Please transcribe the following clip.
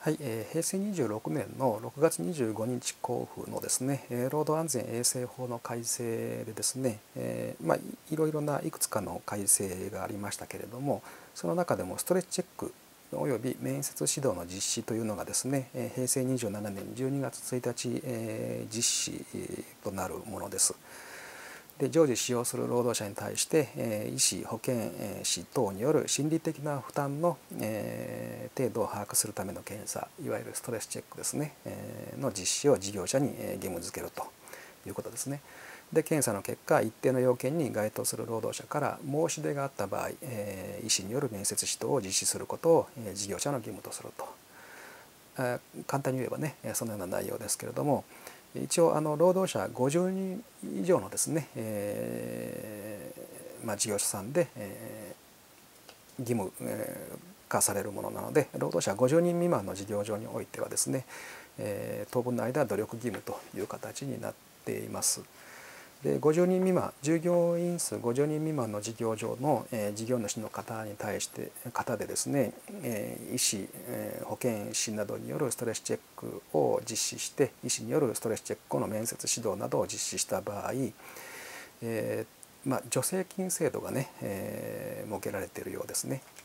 はい、平成26年の6月25日公布のですね、労働安全衛生法の改正でですね、いろいろないくつかの改正がありましたけれども、その中でもストレスチェックおよび面接指導の実施というのがですね、平成27年12月1日、実施となるものです。で常時使用する労働者に対して、医師保健師等による心理的な負担の、程度を把握するための検査、いわゆるストレスチェックですね、の実施を事業者に義務付けるということですね。で検査の結果、一定の要件に該当する労働者から申し出があった場合、医師による面接指導を実施することを事業者の義務とすると。簡単に言えばね、そのような内容ですけれども、一応労働者50人以上のですね、事業者さんで、義務化されるものなので、労働者50人未満の事業場においてはですね、当分の間努力義務という形になっています。で50人未満、従業員数50人未満の事業場の、事業主の方に対してでですね、医師、保健師などによるストレスチェックを実施して、医師によるストレスチェック後の面接指導などを実施した場合、助成金制度がね、設けられているようですね。